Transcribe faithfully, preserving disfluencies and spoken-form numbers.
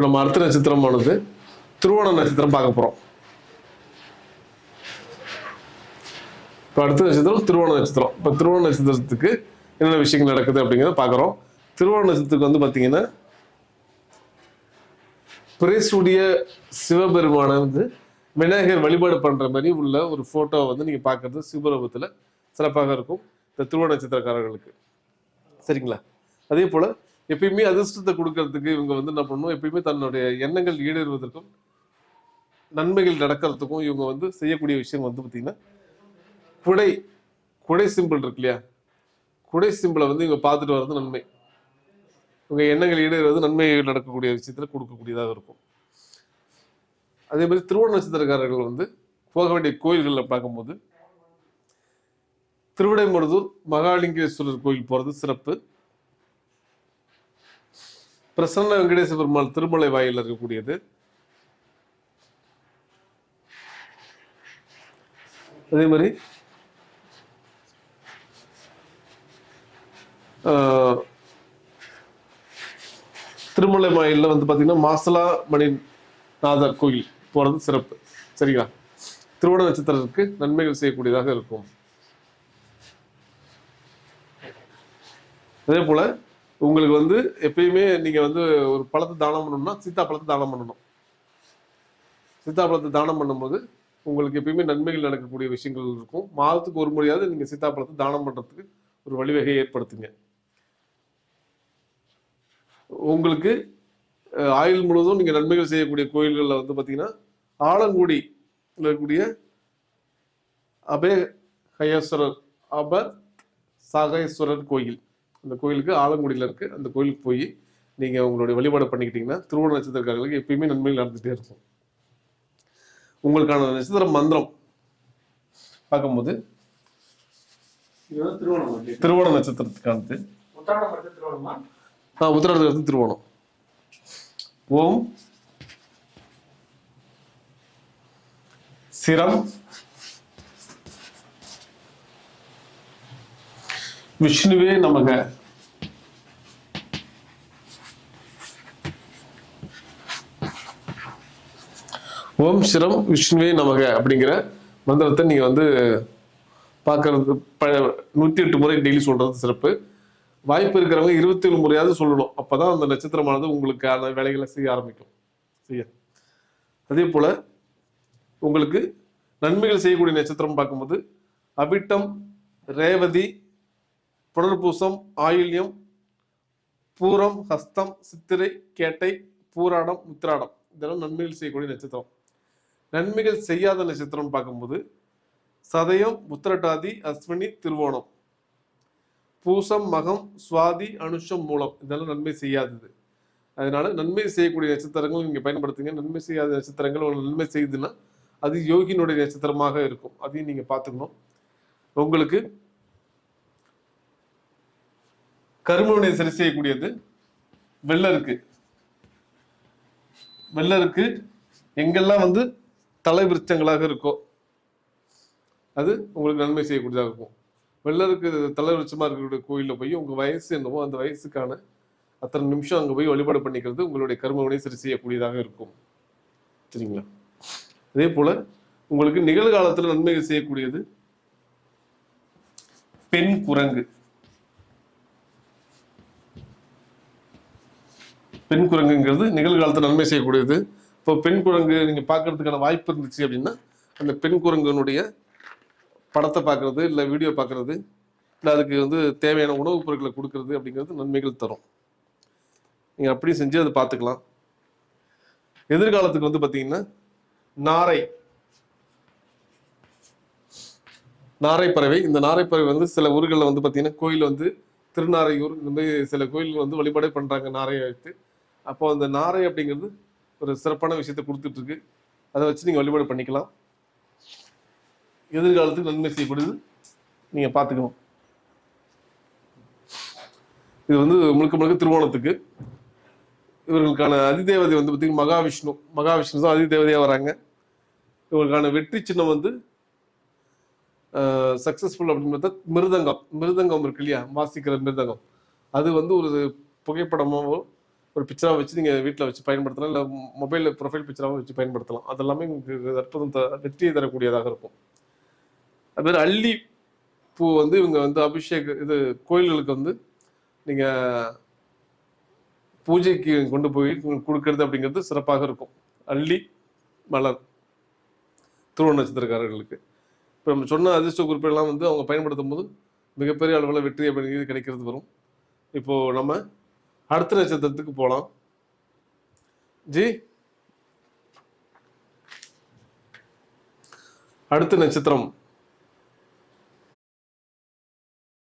நம்ம அடுத்த நட்சத்திரமானது திருவோண நட்சத்திரம் பார்க்க போறோம். இப்போ அடுத்த நட்சத்திரம் திருவோண நட்சத்திரம். இப்போ திருவோண நட்சத்திரத்துக்கு என்னென்ன விஷயங்கள் நடக்குது அப்படிங்கிறத பார்க்குறோம். திருவோண நட்சத்திரத்துக்கு வந்து பார்த்தீங்கன்னா பிரேசுடைய சிவபெருமான வந்து விநாயகர் வழிபாடு பண்ற மாதிரி உள்ள ஒரு போட்டோ வந்து நீங்க பார்க்கறது சிவரூபத்துல சிறப்பாக இருக்கும் இந்த திருவோண நட்சத்திரக்காரர்களுக்கு. சரிங்களா? அதே போல எப்பயுமே அதிர்ஷ்டத்தை கொடுக்கறதுக்கு இவங்க வந்து என்ன பண்ணணும், எப்பயுமே தன்னுடைய எண்ணங்கள் ஈடேறுவதற்கும் நன்மைகள் நடக்கிறதுக்கும் இவங்க வந்து செய்யக்கூடிய விஷயம் வந்து பார்த்தீங்கன்னா குடை குடை சிம்பிள் இருக்கு இல்லையா, குடை சிம்பிளை வந்து இவங்க பார்த்துட்டு வர்றது நன்மை. உங்க எண்ணங்கள் ஈடேறுவது நன்மைகள் நடக்கக்கூடிய விஷயத்துல கொடுக்கக்கூடியதாக இருக்கும். அதே மாதிரி திருவோண நட்சத்திரக்காரர்கள் வந்து போக வேண்டிய கோயில்களில் பார்க்கும்போது திருவிடைமருதூர் மகாலிங்கேஸ்வரர் கோயில் போறது சிறப்பு. பிரசன்ன வெங்கடேச பெருமாள் திருமலை வாயில் இருக்கக்கூடியது. அதே மாதிரி திருமலை வாயில வந்து பாத்தீங்கன்னா மாசலா மணி நாதர் கோயில் போறது சிறப்பு. சரிங்களா? திருவோண நட்சத்திரத்திற்கு நன்மைகள் செய்யக்கூடியதாக இருக்கும். அதே போல உங்களுக்கு வந்து எப்பயுமே நீங்க வந்து ஒரு பழத்தை தானம் பண்ணணும்னா சீத்தா பழத்தை தானம் பண்ணணும். சீத்தா பழத்தை தானம் பண்ணும்போது உங்களுக்கு எப்பயுமே நன்மைகள் நடக்கக்கூடிய விஷயங்கள் இருக்கும். மாதத்துக்கு ஒரு முறையாவது நீங்க சீத்தா பழத்தை தானம் பண்றதுக்கு ஒரு வழிவகையை ஏற்படுத்துங்க. உங்களுக்கு ஆயுள் முழுவதும் நீங்க நன்மைகள் செய்யக்கூடிய கோயில்களில் வந்து பார்த்தீங்கன்னா ஆலங்குடி இருக்கக்கூடிய அபே ஹயேஸ்வரர் அப சாகேஸ்வரர் கோயில், அந்த கோயிலுக்கு ஆலங்குடியில் இருக்கு. அந்த கோயிலுக்கு போய் நீங்க உங்களுடைய வழிபாடு பண்ணிக்கிட்டீங்கன்னா திருவோண நட்சத்திரக்காரர்களுக்கு எப்பயுமே நன்மைகள் நடந்துகிட்டே இருக்கும். உங்களுக்கான நட்சத்திர மந்திரம் பார்க்கும்போது திருவோண நட்சத்திரத்துக்கானது உத்திராடத்துக்கு திருவோணம். ஓம் சிரம் விஷ்ணுவே நமக. ஓம் சிரம் விஷ்ணுவே நமக அப்படிங்கிற மந்திரத்தை நீங்க வந்து பார்க்கறது நூத்தி எட்டு முறை டெய்லி சொல்றது சிறப்பு. வாய்ப்பு இருக்கிறவங்க இருபத்தி ஏழு முறையாவது சொல்லணும். அப்பதான் அந்த நட்சத்திரமானது உங்களுக்கான வேலைகளை செய்ய ஆரம்பிக்கும். செய்ய அதே போல உங்களுக்கு நன்மைகள் செய்யக்கூடிய நட்சத்திரம் பார்க்கும்போது அவிட்டம், ரேவதி, புனர்பூசம், ஆயில்யம், பூரம், ஹஸ்தம், சித்திரை, கேட்டை, பூராடம், உத்திராடம் இதெல்லாம் நன்மைகள் செய்யக்கூடிய நட்சத்திரம். நன்மைகள் செய்யாத நட்சத்திரம் பார்க்கும்போது சதயம், உத்திரட்டாதி, அஸ்வினி, திருவோணம், பூசம், மகம், சுவாதி, அனுஷம், மூலம் இதெல்லாம் நன்மை செய்யாதது. அதனால நன்மை செய்யக்கூடிய நட்சத்திரங்கள் நீங்க பயன்படுத்துங்க. நன்மை செய்யாத நட்சத்திரங்கள் உங்களுக்கு நன்மை செய்யுதுன்னா அது யோகியினுடைய நட்சத்திரமாக இருக்கும். அதையும் நீங்க பார்த்துக்கணும். உங்களுக்கு கருமவினை சரி செய்யக்கூடியது வெள்ளருக்கு. வெள்ளருக்கு எங்கெல்லாம் வந்து தலை விருச்சங்களாக இருக்கோ அது உங்களுக்கு நன்மை செய்யக்கூடியதாக இருக்கும். வெள்ளருக்கு தலை விருச்சமா இருக்கக்கூடிய கோயிலில் போய் உங்க வயசு என்னவோ அந்த வயசுக்கான அத்தனை நிமிஷம் அங்கே போய் வழிபாடு பண்ணிக்கிறது உங்களுடைய கர்மவினை சரி செய்யக்கூடியதாக இருக்கும். சரிங்களா? அதே போல உங்களுக்கு நிகழ்காலத்தில் நன்மைகள் செய்யக்கூடியது பெண் குரங்கு. பெண் குரங்குங்கிறது நிகழ்காலத்தில் நன்மை செய்யக்கூடியது. இப்போ பெண் குரங்கு நீங்க பார்க்கறதுக்கான வாய்ப்பு இருந்துச்சு அப்படின்னா அந்த பெண் குரங்குனுடைய படத்தை பார்க்கறது, இல்லை வீடியோ பார்க்கறது, இல்லை அதுக்கு வந்து தேவையான உணவுப் பொருட்களை கொடுக்கறது அப்படிங்கிறது நன்மைகள் தரும். நீங்க அப்படி செஞ்சு அதை பார்த்துக்கலாம். எதிர்காலத்துக்கு வந்து பார்த்தீங்கன்னா நாரை நாரை பறவை. இந்த நாரை பறவை வந்து சில ஊர்களில் வந்து பார்த்தீங்கன்னா கோயில் வந்து திருநாரையூர் இந்த மாதிரி சில கோயில்கள் வந்து வழிபாடே பண்றாங்க நாரையை வைத்து. அப்போ அந்த நாரை அப்படிங்கிறது ஒரு சிறப்பான விஷயத்தை கொடுத்துட்டு இருக்கு. அதை வச்சு நீங்க வழிபாடு பண்ணிக்கலாம். எதிர்காலத்துக்கு நன்மை செய்யக்கூடியது நீங்க பார்த்துக்கணும். இது வந்து முழுக்க முழுக்க திருவோணத்துக்கு. இவர்களுக்கான அதிதேவதை வந்து பார்த்தீங்கன்னா மகாவிஷ்ணு. மகாவிஷ்ணு தான் அதிதேவதையாக வராங்க. இவர்களுக்கான வெற்றி சின்னம் வந்து சக்சஸ்ஃபுல் அப்படின்னு பார்த்தா மிருதங்கம். மிருதங்கம் இருக்கு இல்லையா, வாசிக்கிற மிருதங்கம். அது வந்து ஒரு புகைப்படமாவோ ஒரு பிக்சராக வச்சு நீங்கள் வீட்டில் வச்சு பயன்படுத்தலாம், இல்லை மொபைலில் ப்ரொஃபைல் பிக்சராகவும் வச்சு பயன்படுத்தலாம். அதெல்லாமே உங்களுக்கு அற்புதம் த வெற்றியை தரக்கூடியதாக இருக்கும். அதுமாதிரி அல்லி பூ வந்து இவங்க வந்து அபிஷேக இது கோயில்களுக்கு வந்து நீங்கள் பூஜைக்கு கொண்டு போய் கொடுக்கறது அப்படிங்கிறது சிறப்பாக இருக்கும். அல்லி மலர் துருவ நட்சத்திரக்காரர்களுக்கு இப்போ நம்ம சொன்ன அதிர்ஷ்ட குறிப்பெல்லாம் வந்து அவங்க பயன்படுத்தும் போது மிகப்பெரிய அளவில் வெற்றி அப்படிங்கிறது கிடைக்கிறது வரும். இப்போ நம்ம அடுத்த நட்சத்திரத்துக்கு போகலாம். ஜி அடுத்த நட்சத்திரம்